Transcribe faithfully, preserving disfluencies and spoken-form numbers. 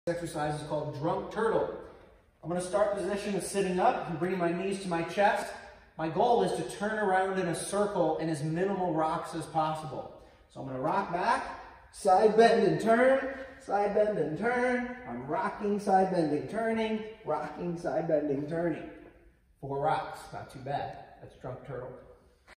This exercise is called drunk turtle. I'm going to start position of sitting up and bringing my knees to my chest. My goal is to turn around in a circle in as minimal rocks as possible. So I'm going to rock back, side bend and turn, side bend and turn. I'm rocking, side bending, turning, rocking, side bending, turning. Four rocks, not too bad. That's drunk turtle.